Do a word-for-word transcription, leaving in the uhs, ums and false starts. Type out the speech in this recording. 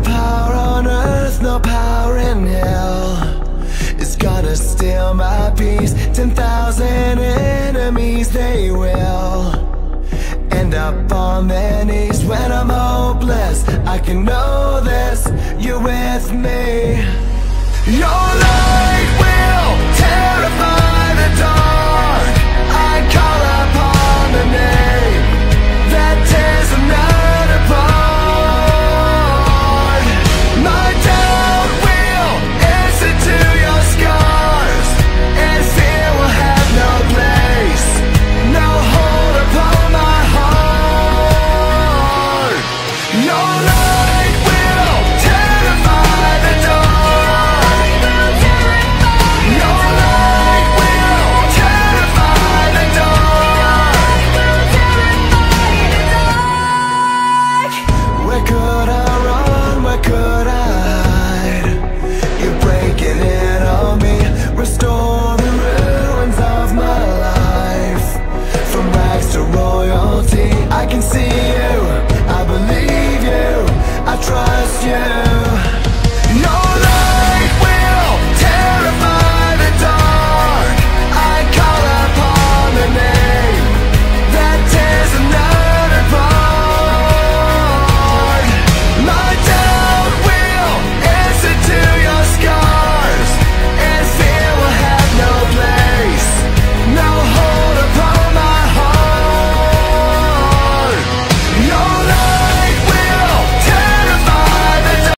power on earth, no power in hell is gonna steal my peace. Ten thousand enemies, they will end up on their knees. When I'm hopeless, I can know this, you're with me. Your light will terrify the dark. I call upon the name that tears the night apart. My doubt will answer to your scars, and fear will have no place, no hold upon my heart. Your light will terrify the dark. Your light will terrify the dark. Where could I run? Where could I hide? You're breaking in on me. Restore the ruins of my life. From rags to royalty, I can see you, I believe you, I trust you.